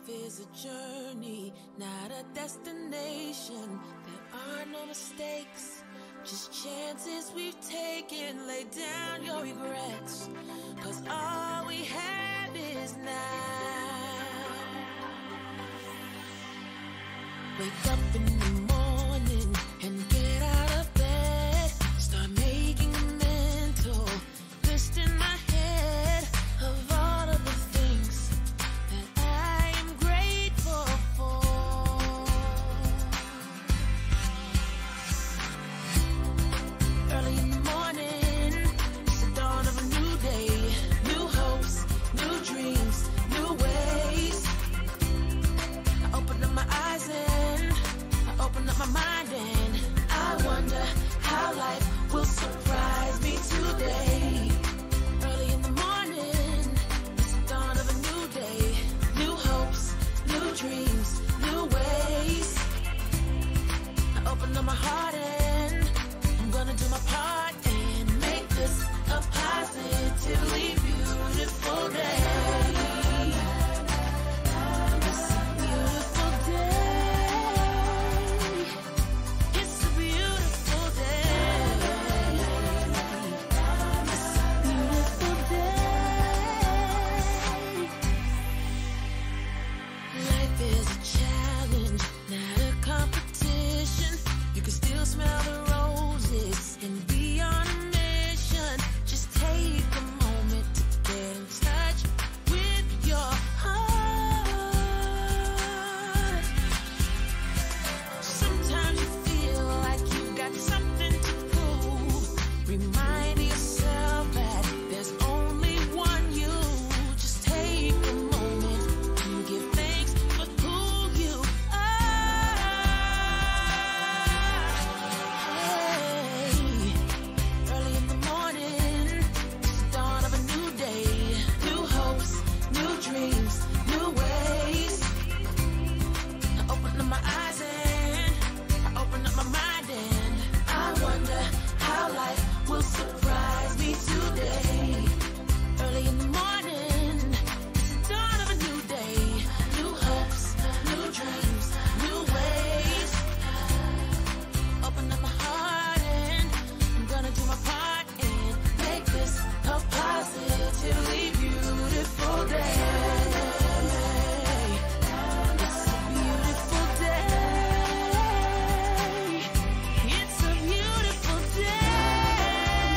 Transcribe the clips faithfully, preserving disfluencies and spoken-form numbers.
is a journey, not a destination. There are no mistakes, just chances we've taken. Lay down your regrets, cause all we have is now. Wake up in the morning and get out of bed. Start making a mental list in my head of all of the things that I am grateful for. Early in the morning, it's the dawn of a new day. New hopes, new dreams, new ways. I open up my eyes and I open up my mind, and I wonder how life will surprise me today. Early in the morning, it's the dawn of a new day. New hopes, new dreams, new ways. I open up my heart and I'm gonna do my part and make this a positively beautiful day. It's a beautiful day. It's a beautiful day. It's a beautiful day. Life is a challenge, not a competition. You can still smell the roses and be on a mission. Just take a moment to get in touch with your heart. Sometimes you feel like you got something to prove. Remind yourself that there's only one you. Just take a moment to give thanks for who you are. Hey, early in the morning, it's the dawn of a new day. New hopes, new dreams, new ways. I open up my eyes and I open up my mind, and I wonder how life will surprise me today. Early in the morning, it's the dawn of a new day. New hopes, new dreams, new ways. Open up my heart and I'm gonna do my part and make this a positively beautiful day. It's a beautiful day. It's a beautiful day.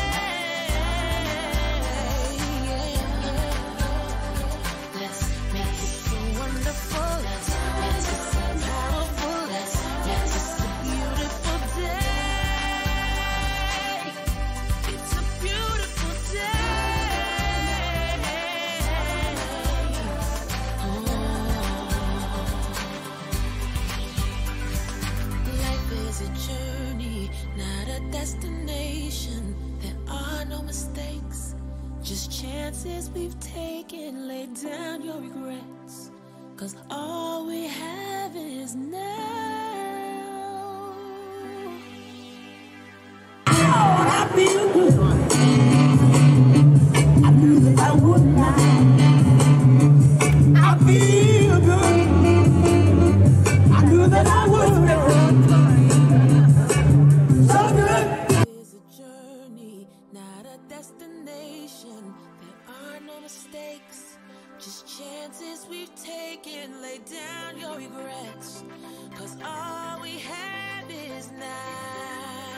Let's make it so wonderful. Let's make it so powerful. Let's make this a beautiful day. It's a beautiful day. Oh. Life is a journey, not a destination. There are no mistakes, just chances we've taken. Lay down your regrets, cause all we have is now. I feel good. I knew that I would not. I feel good. I knew that I would. So good. Is a journey, not a destination. There are no mistakes, just chances we've taken. Lay down your regrets, cause all we have is now.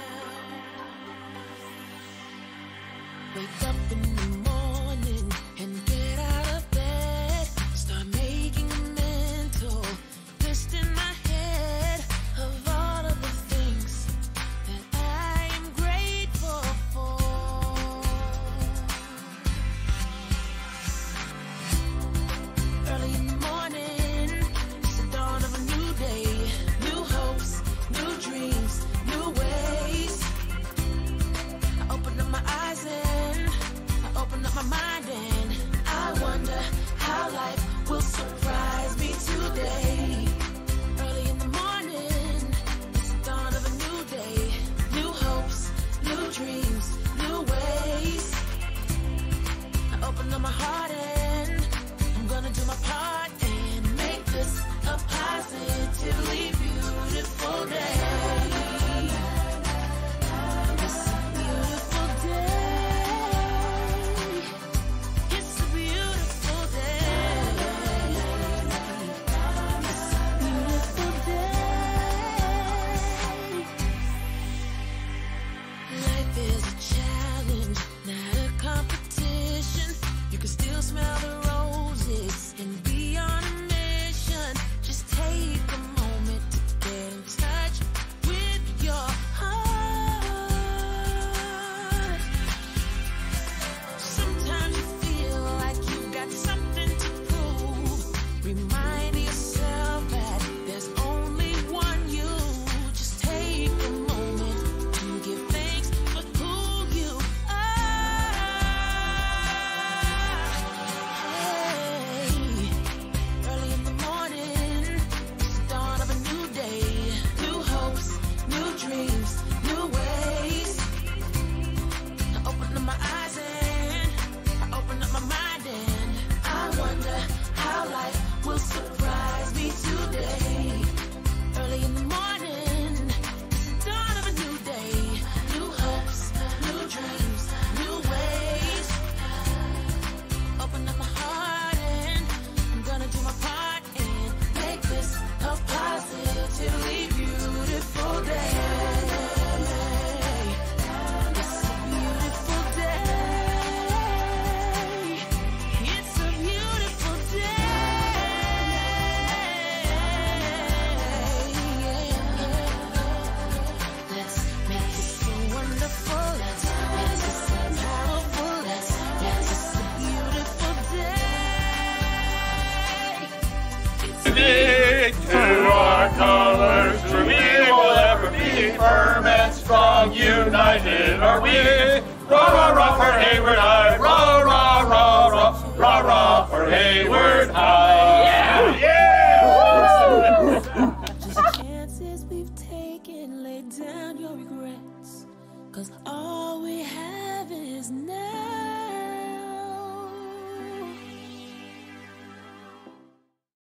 Wake up in the morning and get out of bed. Start making a mental list in my head of all of the things that I am grateful for. Early in the morning, it's the dawn of a new day. New hopes, new dreams, new ways. I open up my eyes and I open our colors true. We will ever be firm and strong, united are we. Rah, rah, rah for Hayward High. Rah, rah, rah, rah, rah, rah for Hayward High. Yeah, yeah. Just chances we've taken, lay down your regrets. Cause all